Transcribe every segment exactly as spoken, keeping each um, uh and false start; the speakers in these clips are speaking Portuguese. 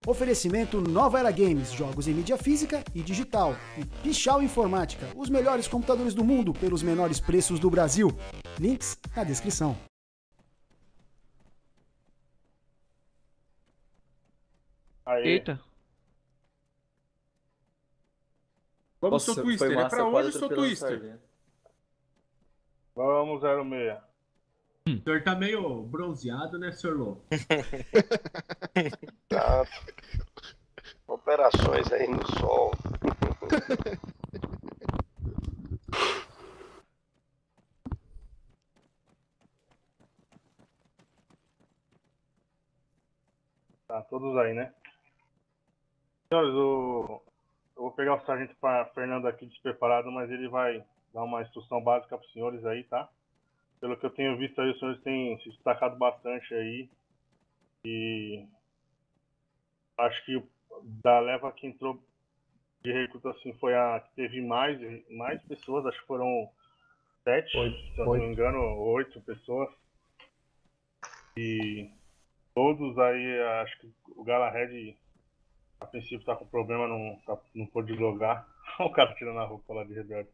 Oferecimento Nova Era Games, jogos em mídia física e digital. E Pichau Informática, os melhores computadores do mundo pelos menores preços do Brasil. Links na descrição. Aê. Eita. Vamos, Nossa, seu Twister. foi É massa, pra quase hoje, seu atropelando o Twister? Sargento. Vamos, zero seis. O senhor tá meio bronzeado, né, senhor Lô? Tá. Operações aí no sol. Tá, todos aí, né? Senhores, o... eu vou pegar o sargento para Fernando aqui despreparado, mas ele vai dar uma instrução básica para os senhores aí, tá? Pelo que eu tenho visto aí, os senhores têm se destacado bastante aí. E acho que da leva que entrou de recruta assim foi a que teve mais, mais pessoas, acho que foram sete, Oito, se eu não me engano, oito pessoas. E todos aí, acho que o Galahad a princípio tá com problema, não, tá, não pôde logar. O cara tirando a roupa lá de rebelde.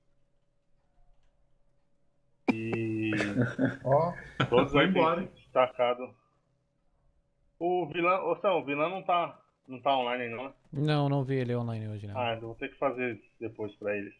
E Ó, todos Foi aí embora. têm se destacado. O vilão, ô Sam, o vilão não tá, não tá online não, né? Não, não vi ele online hoje, não. Ah, eu vou ter que fazer depois pra eles.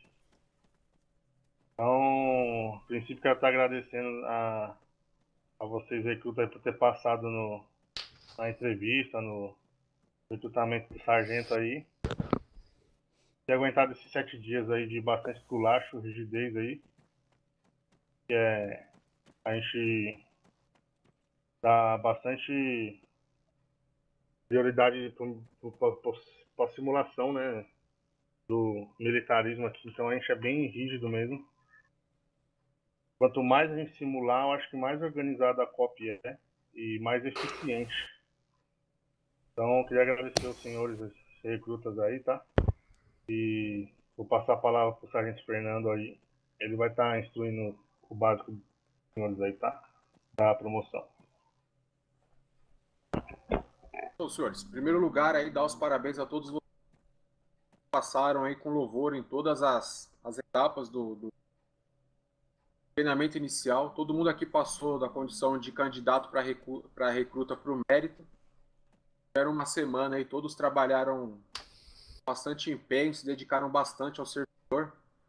Então, a princípio quero estar agradecendo a, a vocês recrutas aí por ter passado no, na entrevista, no recrutamento do sargento aí. Ter aguentado esses sete dias aí de bastante esculacho, rigidez aí. Que é, a gente dá bastante prioridade para a simulação, né, do militarismo aqui, então a gente é bem rígido mesmo. Quanto mais a gente simular, eu acho que mais organizada a C O P é e mais eficiente. Então eu queria agradecer aos senhores os recrutas aí, tá? E vou passar a palavra para o sargento Fernando aí, ele vai estar instruindo o básico dos senhores aí, tá? Da promoção. Então, senhores, em primeiro lugar, aí, dar os parabéns a todos vocês que passaram aí com louvor em todas as, as etapas do, do treinamento inicial. Todo mundo aqui passou da condição de candidato para recu recruta para o mérito. Era uma semana aí, todos trabalharam com bastante empenho, se dedicaram bastante ao servidor.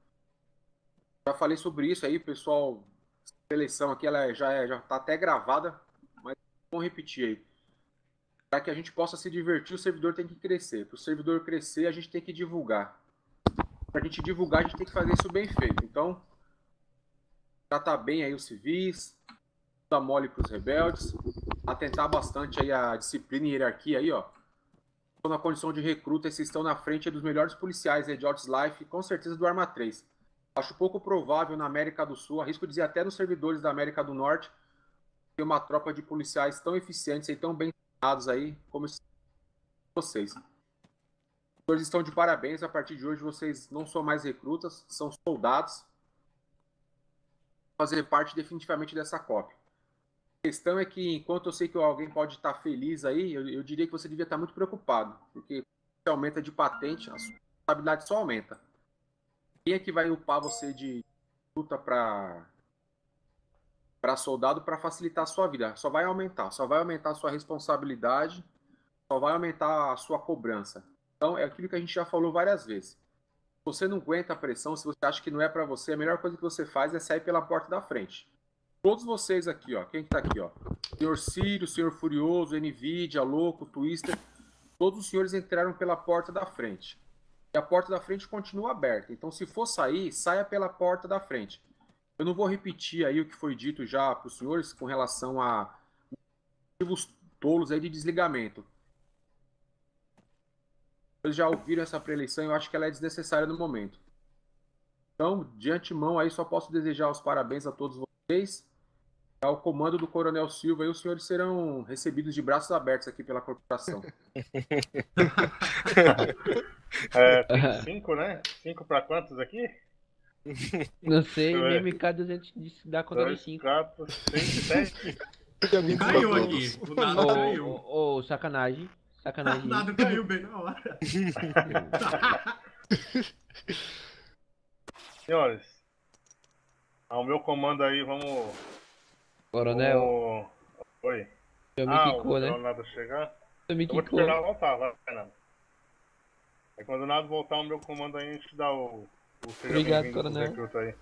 Já falei sobre isso aí, pessoal. A eleição aqui ela já é, já está até gravada, mas vamos repetir aí. Para que a gente possa se divertir, o servidor tem que crescer. Para o servidor crescer, a gente tem que divulgar. Para a gente divulgar, a gente tem que fazer isso bem feito. Então, tratar bem aí os civis, dar mole para os rebeldes, atentar bastante aí a disciplina e hierarquia aí, ó. Estão na condição de recruta, esses estão na frente dos melhores policiais aí de Outlife, com certeza do Arma três. Acho pouco provável na América do Sul, arrisco dizer até nos servidores da América do Norte, ter uma tropa de policiais tão eficientes e tão bem treinados aí como vocês. Os senhores estão de parabéns, a partir de hoje vocês não são mais recrutas, são soldados. Fazer parte definitivamente dessa C O P. A questão é que, enquanto eu sei que alguém pode estar feliz aí, eu, eu diria que você devia estar muito preocupado, porque se aumenta de patente, a sua responsabilidade só aumenta. Quem é que vai upar você de luta para para soldado para facilitar a sua vida? Só vai aumentar, só vai aumentar a sua responsabilidade, só vai aumentar a sua cobrança. Então, é aquilo que a gente já falou várias vezes. Se você não aguenta a pressão, se você acha que não é para você, a melhor coisa que você faz é sair pela porta da frente. Todos vocês aqui, ó, quem que tá aqui, ó? Senhor Círio, Senhor Furioso, Nvidia, Louco, Twister, todos os senhores entraram pela porta da frente. E a porta da frente continua aberta. Então, se for sair, saia pela porta da frente. Eu não vou repetir aí o que foi dito já para os senhores com relação a motivos tolos aí de desligamento. Eles já ouviram essa preeleição e eu acho que ela é desnecessária no momento. Então, de antemão aí, só posso desejar os parabéns a todos vocês. Ao comando do Coronel Silva, e os senhores serão recebidos de braços abertos aqui pela corporação. É, tem cinco, né? Cinco pra quantos aqui? Não sei, Deixa eu ver. M M K duzentos dá conta dos Dois, cinco. quatro, seis, sete. Caiu aqui. O dado Ô, caiu. ô, ô, sacanagem. Sacanagem. O dado caiu bem na hora. Senhores, ao meu comando aí, vamos... Coronel, vamos... Oi. eu me Ah, quicou, o né? Leonardo chegar? Eu me Eu vou te quicou. esperar voltar, vai, Fernando. Aí quando o Leonardo voltar, o meu comando aí, a gente dá o... o seja Obrigado, bem-vindo pro coronel. recruta aí.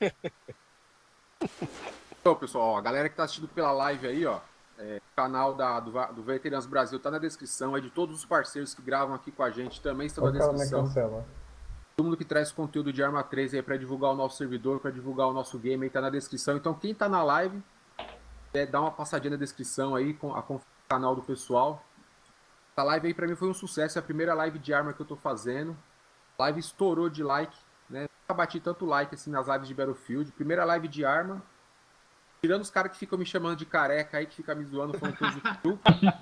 Então, pessoal, ó, a galera que tá assistindo pela live aí, ó, é, o canal da, do, do Veteranos Brasil tá na descrição, é de todos os parceiros que gravam aqui com a gente, também estão na O cara me descrição. cancela. Todo mundo que traz conteúdo de Arma três aí pra divulgar o nosso servidor, pra divulgar o nosso game aí, tá na descrição. Então, quem tá na live, é, dá uma passadinha na descrição aí, com a, com o canal do pessoal. Essa live aí pra mim foi um sucesso, é a primeira live de arma que eu tô fazendo. A live estourou de like, né? Nunca bati tanto like assim nas lives de Battlefield. Primeira live de arma. Tirando os caras que ficam me chamando de careca aí, que ficam me zoando, falando coisa de tu.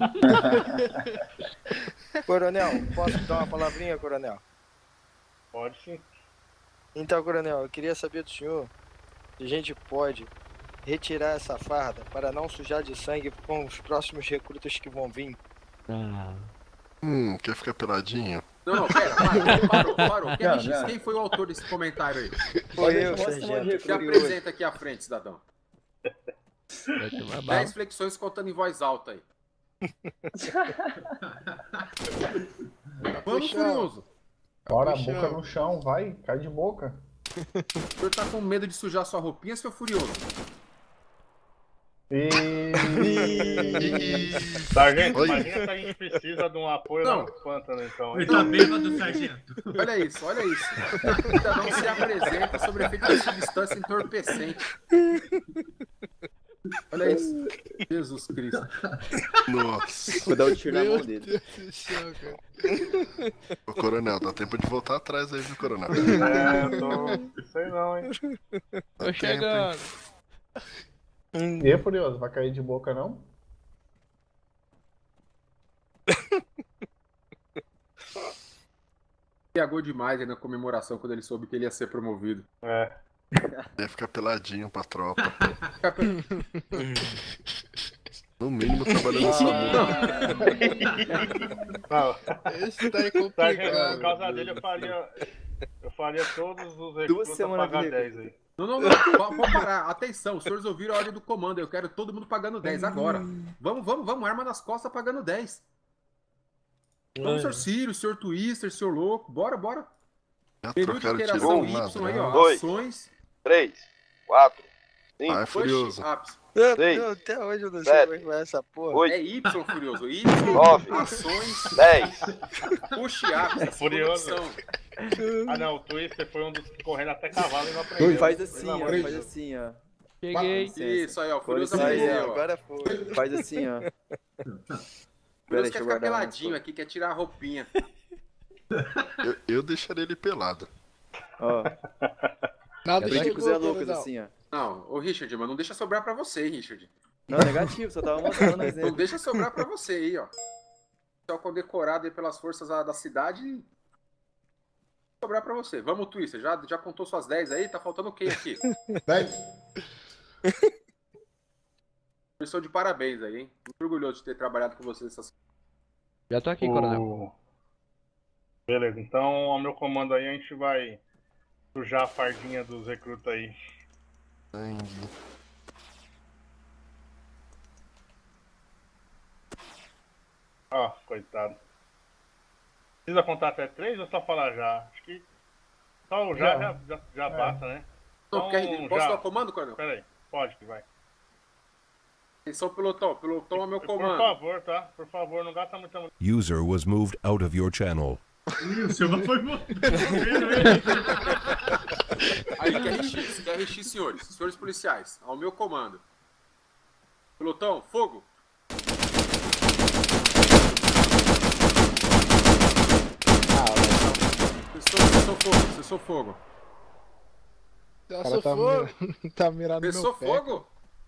Coronel, posso dar uma palavrinha, coronel? Pode sim. Então, coronel, eu queria saber do senhor se a gente pode retirar essa farda para não sujar de sangue com os próximos recrutas que vão vir. Ah. Hum, quer ficar peladinho? Não, não, pera, parou, parou, parou. Quem, Não, disse- não. quem foi o autor desse comentário aí? Foi eu, Mostra sargento. onde Se recruta. apresenta aqui à frente, cidadão. Vai tomar bala. dez flexões contando em voz alta aí. Vamos, puxando. Furioso. Bora, a Puxão. boca no chão, vai, cai de boca. O senhor tá com medo de sujar sua roupinha, seu Furioso? E... Sargento, Oi. imagina se a gente precisa de um apoio Não. lá no pântano, então. Ele tá bêbado, sargento. Olha isso, olha isso. O cidadão se apresenta sobre efeito de substância entorpecente. Olha isso. Jesus Cristo. Nossa. Vou dar um tiro na Meu mão dele. Deus do céu, cara. Ô, coronel, dá tempo de voltar atrás aí, viu, coronel? É, eu tô... sei não, hein. Tô chegando. e aí, Furioso, vai cair de boca não? Piagou demais aí na comemoração quando ele soube que ele ia ser promovido. É. Ia ficar peladinho pra tropa. Fica pe- No mínimo trabalhando no SAMU. Não, Esse tá aí sargento, por complicado. causa dele eu faria... Eu faria todos os Duas recrutas semanas pagar de dez aí. Não, não, não. Pode pode parar. Atenção, os senhores ouviram a ordem do comando. Eu quero todo mundo pagando dez agora. Vamos, vamos, vamos. Arma nas costas pagando dez. Vamos, senhor Círio, senhor Twister, senhor Louco. Bora, bora. Já Período de trocaram tiro interação com Y nada. aí, ó. Dois. Ações. três, quatro, cinco, Vai, Furioso. Oxi, ápice. Meu Seis, Deus, até hoje eu não sei sete, como é que vai essa porra. oito, É Y, Furioso. Y, nove, ações, dez. puxe ápice. a segunda Furioso. opção. Ah não, o Twister foi um dos que correndo até cavalo e não aprendeu. Faz assim, Pelo ó. amor de Faz Deus. assim, ó. Cheguei. Isso aí, ó. Furioso Isso aí, aprendeu, ó. Agora foi. Faz assim, ó. Pera Furioso aí, deixa quer eu ficar guardar peladinho aqui, quer tirar a roupinha. Eu, eu deixaria ele pelado. Ó, Nada brinque com o chegou, Zé Lucas coronel. assim, ó. Não, ô Richard, mas não deixa sobrar pra você, hein, Richard. Não, negativo, só tava mostrando um Não exemplo. deixa sobrar pra você aí, ó. Só condecorado aí pelas forças da, da cidade. Sobrar pra você. Vamos, Twister. Já, já contou suas dez aí? Tá faltando quem aqui? dez. Eu sou de parabéns aí, hein? Muito orgulhoso de ter trabalhado com vocês essas. Já tô aqui, coronel. O- Beleza, então ao meu comando aí a gente vai sujar a fardinha dos recrutas aí. Sangue. Ó, coitado. Precisa contar até três ou só falar já? Acho que só o já Já. já, já, já É. basta, né? Não, Então, quer, posso já. dar o comando, Coronel? Pera aí, pode que vai. Atenção, pelotão. Pelotão é meu Por comando. favor, tá? Por favor, não gasta muita munição. User was moved out of your channel. Ih, o Silva foi morto. Aí, Q R X, Q R X, senhores. Senhores policiais, ao meu comando. Pelotão, fogo. Cessou, cessou fogo, cessou fogo. Já cara sou tá fogo. Tá mirado no Cessou meu pé. fogo?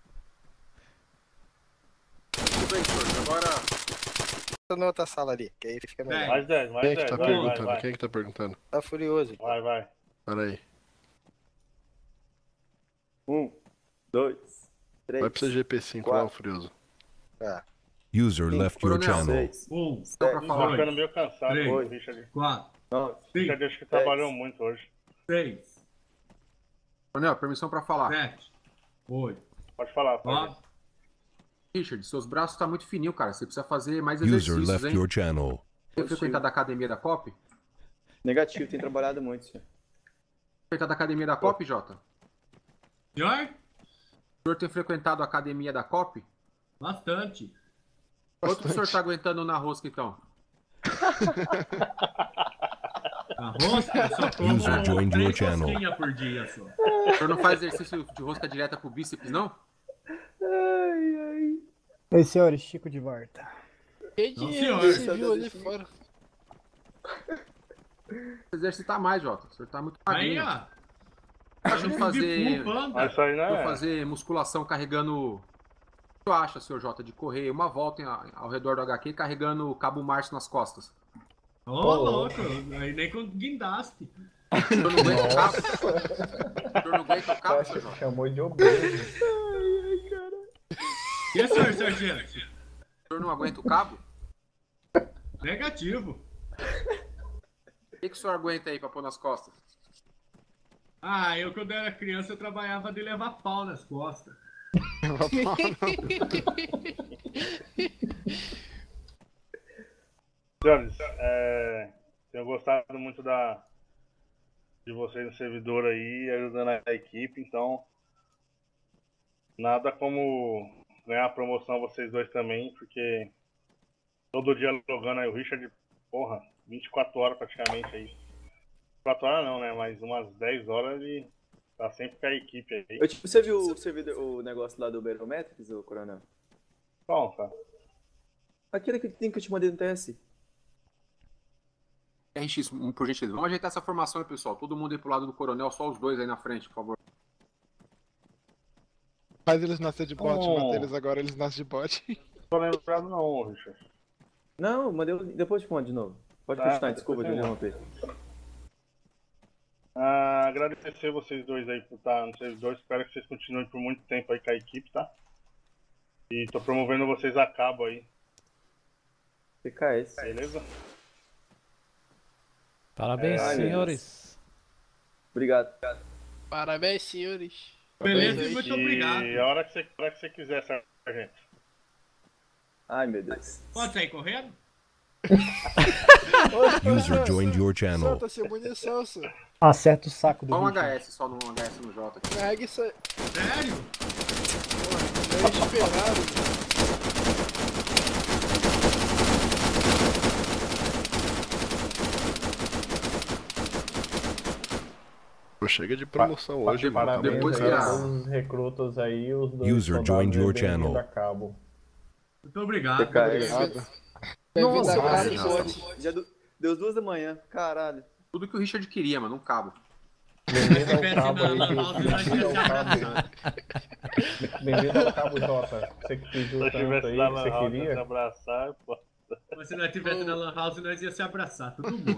Tudo bem, senhores. Agora, Tô na outra sala ali, que aí fica melhor. Mais dez, mais Quem é que dez. tá Vai, vai, perguntando? vai. Quem é que tá perguntando? Tá furioso. Vai, vai. Pera aí. Um, dois, três. Vai pro C G P cinco lá, quatro. o Furioso. Tá. User left your Coronel, channel. Um, Só pra Tô falar. ficando meio cansado Três. hoje, Richard. quatro, Richard acho que trabalhou muito hoje. seis, Coronel, permissão pra falar. sete, oito, Pode falar, pode. nove. Richard, seus braços tá muito fininho, cara. Você precisa fazer mais User exercícios, left hein? your channel. Tem frequentado a academia da C O P? Negativo, tem trabalhado muito, senhor. Frequentado a academia da C O P, Jota? Senhor? O senhor tem frequentado a academia da C O P? Bastante. Quanto que o senhor tá aguentando na rosca, então? A rosca, eu só como User joined your três channel. rosquinhas por dia só. O senhor não faz exercício de rosca direta pro bíceps, não? Oi, senhores, Chico de volta. Que Não, dinheiro senhor. você viu ali fora? Exercitar mais, Jota. O senhor tá muito Aí, magrinho. ó. Deixa eu fazer, Kung Fu Panda. Mas isso aí não deixa eu é. fazer musculação carregando... O que o senhor acha, senhor Jota, de correr uma volta em- ao redor do H Q carregando o cabo Márcio nas costas? Ô, louco. Aí nem com guindaste. O senhor não aguenta o cabo? O senhor não aguenta o cabo, senhor Jota? Chamou de obeso. E o senhor, sargento? O senhor não aguenta o cabo? Negativo. O que, que o senhor aguenta aí pra pôr nas costas? Ah, eu quando era criança eu trabalhava de levar pau nas costas. Senhores, é, tenho gostado muito da, de vocês no servidor aí, ajudando a equipe, então nada como ganhar a promoção vocês dois também, porque todo dia jogando aí o Richard, porra, vinte e quatro horas praticamente aí. vinte e quatro horas não, né? Mas umas dez horas ele tá sempre com a equipe aí. Eu, tipo, você viu o, servidor, o negócio lá do Barometrics, ô Coronel? Bom, tá. Aquele que tem que eu te mandei no T S. R X, um, por gentileza. Vamos ajeitar essa formação aí, pessoal. Todo mundo aí pro lado do coronel, só os dois aí na frente, por favor. Faz eles nascer de bot, Oh. mata eles agora, eles nascem de bot. Não tô lembrado não, Richard. Não, mandei. Depois eu te mando de novo. Pode Tá, continuar, desculpa de depois eu interromper. Ah, agradecer vocês dois aí por estar no servidor. Espero que vocês continuem por muito tempo aí com a equipe, tá? E tô promovendo vocês a cabo aí, P K S. beleza? Parabéns, É, senhores. Obrigado. Parabéns, senhores. Beleza, e muito E obrigado. a hora que você, a hora que você quiser, sargento. Ai, meu Deus. Pode sair correndo? User joined your channel. Solta sem munição, senhor. Acerta o saco do Só um Richard. H S, só no H S no J. aqui. Carrega isso aí. Sério? Não é esperado. Pô, chega de promoção hoje, mano. Tá Parabéns Depois aí que a a- todos os recrutas aí, os dois User soldados joined your bem-vindos channel. a cabo. Muito obrigado. P K S. Bem-vindo Nossa, à cara, casa, pode. senhor. Já do- deu duas da manhã. Caralho. Tudo que o Richard queria, mano, um cabo. Bem-vindo ao tivesse cabo na aí. Lan House, nós Bem-vindo ia ao se cabo. abraçar. Bem-vindo ao cabo Jota. Você que Se pediu eu tanto tivesse aí, lá que na você house pra se queria. abraçar, pô. Mas se nós estivesse na Lan House, nós ia se abraçar, todo mundo.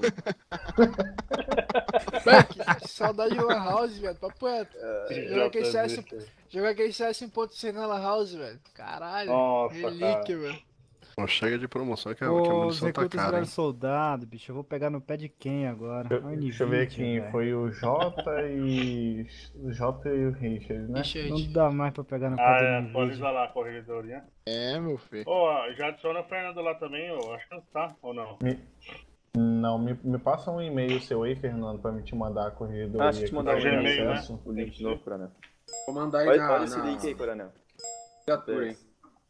Velho, que saudade de Lan House, velho. Papo reto. Jogar aquele C S, J B. jogar aquele C S um ponto C na Lan House, velho. Caralho. Nossa, Relíquia, velho. Pô, chega de promoção que a, que a Os munição tá recrutas cara, viraram hein? soldado, bicho. Eu vou pegar no pé de quem agora? Deixa, Ai, deixa eu ver Nvidia, aqui, velho. foi o Jota e. O Jota e o Richard, né? Não dá mais pra pegar no Ah, pé é, do atualiza Nvidia. lá a corregedoria. É, meu filho. Ô, ó, já adiciona o Fernando lá também, eu acho que não tá, ou não? Me- Não, me, me passa um e-mail seu aí, Fernando, pra me te mandar a corregedoria. Ah, deixa eu te que mandar tá o de Gmail, né? acesso. O link de novo, Coronel. Vou mandar aí Olha, na, olha esse na... link aí, Coronel. criatura, hein?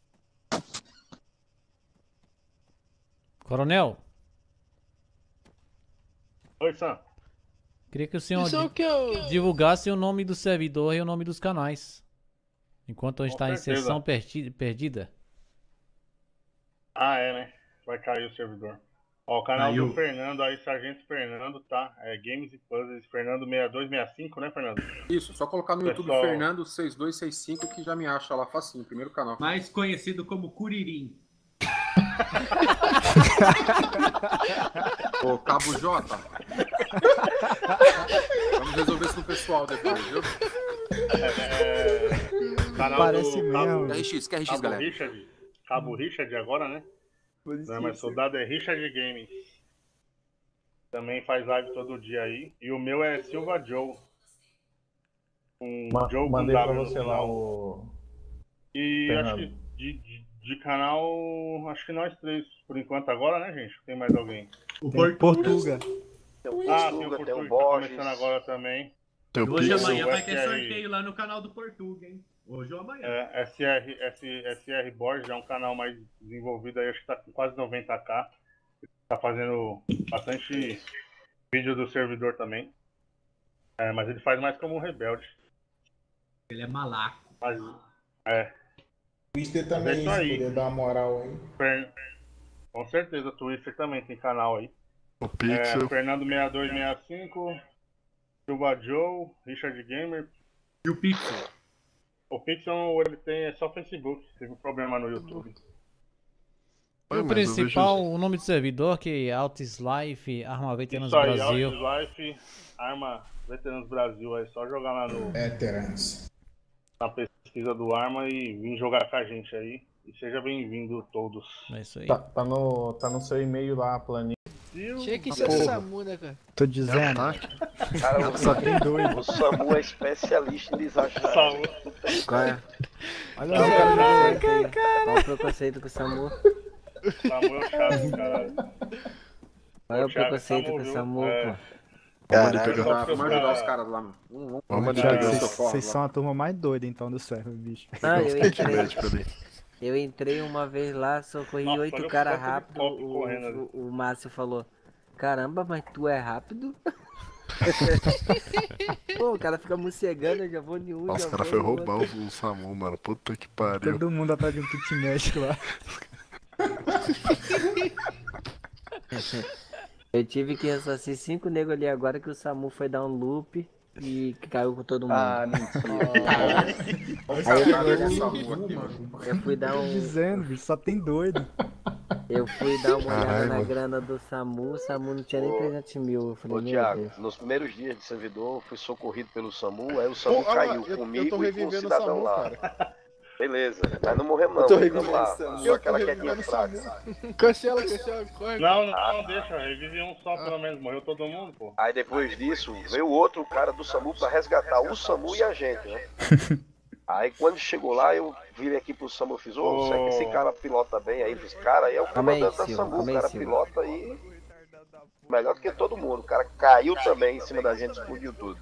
Coronel, Oi, Sam. queria que o senhor Isso é o di- que eu... divulgasse o nome do servidor e o nome dos canais. Enquanto a gente Com está em certeza. sessão perti- perdida. Ah, é, né? Vai cair o servidor. Ó, o canal Caiu. do Fernando aí, Sargento Fernando, tá? É Games e Puzzles, Fernando sessenta e dois sessenta e cinco, né, Fernando? Isso, só colocar no YouTube Pessoal- Fernando seis dois seis cinco que já me acha lá facinho, primeiro canal. Mais conhecido como Curirim. Ô, Cabo J. Vamos resolver isso no pessoal depois, viu? É, canal Parece do mesmo. Cabo, Quer R X, quer R X, Cabo galera. Richard. Cabo Richard agora, né? Não é mais soldado, é Richard Games. Também faz live todo dia aí. E o meu é Silva Joe. Um Ma Joe mandei pra W no você lá final. o... E Fernando. acho que de, de, de canal, acho que nós três, por enquanto agora, né, gente? Tem mais alguém? O Tem Portuga. Tem o Ah, tem o Portuga, tem o Portuga, tá Borges. começando agora também. Tem o Hoje e Pixel. amanhã vai ter S R. sorteio lá no canal do Portuga, hein? Hoje ou amanhã. É, S R, S, S R Borges é um canal mais desenvolvido aí, acho que tá com quase noventa k. Tá fazendo bastante vídeo do servidor também. É, mas ele faz mais como um rebelde. Ele é malaco. Mas, é. Twister Mas também, é isso se aí. puder dar uma moral aí. Fer- Com certeza, o Twitter também tem canal aí. O Pixel. É, Fernando sessenta e dois sessenta e cinco, Silva Joe, Richard Gamer. E o Pixel? O Pixel ele tem é só Facebook, teve um problema no YouTube. E Ué, o mas eu principal, vejo- o nome do servidor, que é Altis Life, Arma Veteranos Isso aí, Brasil. Outlife, Life, Arma Veteranos Brasil, é só jogar lá no, Veterans. na pesquisa do Arma e vir jogar com a gente aí. E seja bem-vindo todos. É isso aí. Tá, tá, no, tá no seu e-mail lá a planilha. Tinha que ser o SAMU, né, cara? Tô dizendo. Cara, o, Só tem dois. o Samu é especialista em desastre. Qual é? Olha Qual lá, o preconceito aí? Qual o preconceito com o SAMU? Samuel é chato, caralho. Qual é o Thiago, preconceito Samu, com o viu? SAMU, É. pô? Caralho, Só vamos porque ajudar os os caras lá, mano. Vamos, vamos, Vamos vamos Thiago, ajudar vocês- o socorro Vocês lá. são a turma mais doida então do server, bicho. Não, eu entrei, Médico ali. eu entrei uma vez lá, socorri Nossa, olha oito o caras tanto de rápido. copo O, correndo ali. o, o Márcio falou: Caramba, mas tu é rápido? Pô, o cara fica morcegando, eu já vou em um. Nossa, já o cara vou foi no roubar outro. o, o Samu, mano. Puta que pariu. Todo mundo atrás de um kit médico lá. Eu tive que ressarcir cinco negros ali agora que o Samu foi dar um loop e caiu com todo mundo. Ah, mentira. Aí eu, Cara, fui- o Samu aqui, mano. eu fui dar Tô um. dizendo, bicho, só tem doido. Eu fui dar uma olhada Caralho, na mano. grana do Samu, o Samu não tinha nem Ô, trezentos mil. Eu falei, Ô, meu Thiago, Deus. nos primeiros dias de servidor, fui socorrido pelo SAMU, aí o SAMU Pô, olha lá, caiu eu- eu comigo tô e com o revivendo o cidadão SAMU, lá. cara. Beleza, mas não morremos não, Eu tô ficamos revivendo lá, o SAMU. só Eu tô aquela quietinha revivendo o fraca. SAMU. Cancela, cancela, corre. Não, não, não, deixa, revive um só pelo menos, morreu todo mundo, pô. Aí depois disso, veio outro cara do SAMU pra resgatar o SAMU e a gente, né? Aí quando chegou lá, eu virei aqui pro SAMU e fiz, ô, será que esse cara pilota bem? Aí ele disse, cara, aí é o Calma aí, comandante da Silva, SAMU, calma o aí, cara Silva. pilota aí melhor do que todo mundo. O cara caiu também em cima da gente, explodiu tudo.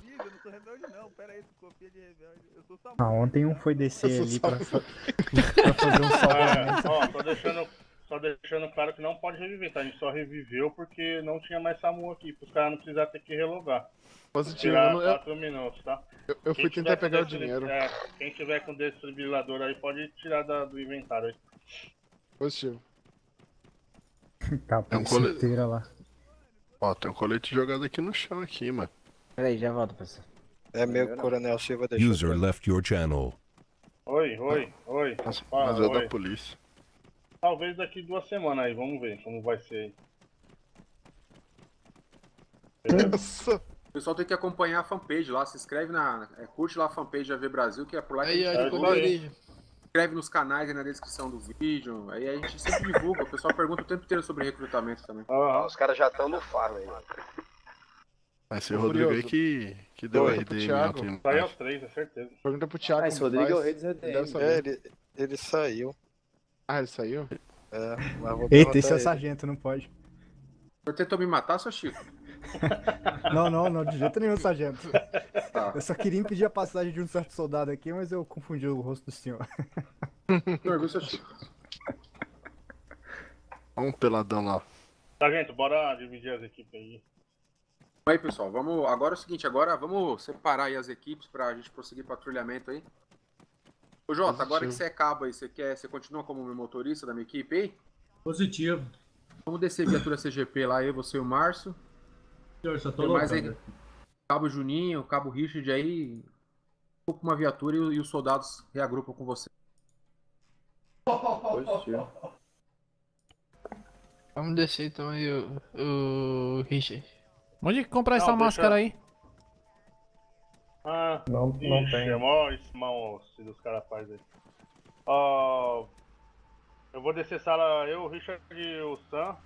Ah, ontem um foi descer Eu sou ali pra, salvo. fa- pra fazer um salvamento. É, ó, tô deixando, só deixando claro que não pode reviver, tá? A gente só reviveu porque não tinha mais SAMU aqui, pros caras não precisarem ter que relogar. Positivo, Tirar eu, não- eu, quatro minutos, tá? eu- eu fui Quem tentar tiver com pegar o desfibri- dinheiro. é, quem tiver com desfibrilador aí pode tirar da- do inventário aí. Positivo. Tá, a É um polícia cole- inteira lá. Ó, tem um colete jogado aqui no chão aqui, mano. Peraí, já volto, pessoal. É meu que o Coronel Silva deixou. User left your channel. Oi, oi, oi. Nossa, Fala, mas é oi. da polícia. Talvez daqui duas semanas aí, vamos ver como vai ser aí. Nossa. O pessoal tem que acompanhar a fanpage lá, se inscreve na. É, curte lá a fanpage da A V Brasil, que é por lá que Aí, a gente ó, É ficou isso aí. origem. inscreve nos canais aí na descrição do vídeo. Aí a gente sempre divulga, o pessoal pergunta o tempo inteiro sobre recrutamento também. Ah, os caras já estão no farm aí. Esse é Tô o Rodrigo aí curioso. que, que deu Pergunta R pro D Thiago. ontem. Sai aos três, é certeza. Pergunta pro Thiago. Ah, esse como Rodrigo é o faz. rei dos Ele deve R D M. saber. É, ele, ele saiu. Ah, ele saiu? É, mas vou Eita, perguntar esse é o ele. sargento, não pode. Você tentou me matar, seu Chico? Não, não, não, de jeito nenhum, sargento. Tá. Eu só queria impedir a passagem de um certo soldado aqui, mas eu confundi o rosto do senhor. Senhor, viu, seu Chico? Olha um peladão lá. Sargento, bora dividir as equipes aí. Aí, pessoal, vamos. Agora é o seguinte, agora vamos separar aí as equipes pra gente prosseguir patrulhamento aí. Ô Jota, agora que você é cabo aí, você quer. Você continua como meu motorista da minha equipe aí? Positivo. Vamos descer viatura C G P lá, eu, você e o Márcio. Senhor, só tô Tem mais loucando. aí. Cabo Juninho, Cabo Richard aí. Vou com uma viatura e, e os soldados reagrupam com você. Positivo. Vamos descer então aí o, o Richard. Onde que comprar essa Não, deixa- máscara aí? Ah, Não, não ixi, tem. é mó esse mal se os caras fazem aí. Ó, Eu vou descer sala, eu, o Richard e o Sam.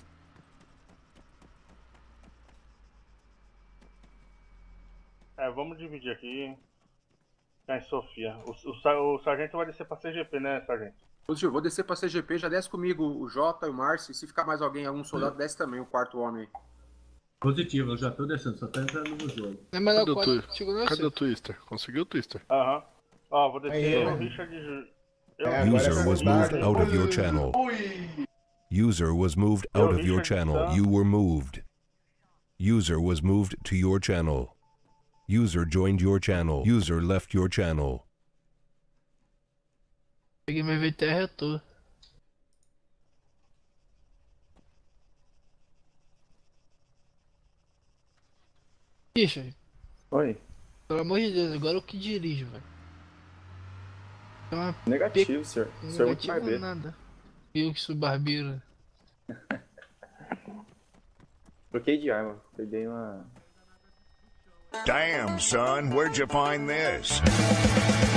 É, vamos dividir aqui. Tá em Sofia. O, o, o sargento vai descer pra C G P, né, sargento? Positivo, vou descer pra C G P, já desce comigo o Jota e o Márcio. E se ficar mais alguém, algum soldado, desce também, o quarto homem aí. Positivo, eu já tô descendo, só tô entrando no jogo. É melhor Cadê o, quando twi- chegou no Cadê o Twister? Conseguiu o Twister? Aham. Ó, vou descer Aí, o né? Richard e... É, Eu, User was moved out of your channel. User was moved out of your channel. You were moved. User was moved to your channel. User joined your channel. User left your channel. Peguei meu V T R e tô. Bicho, Oi. pelo amor de Deus, agora eu que dirijo, velho. É uma Negativo, senhor. O senhor é muito Negativo barbeiro. nada. Eu que sou barbeiro. Troquei de arma. Peguei uma. Damn, son, where'd you find this?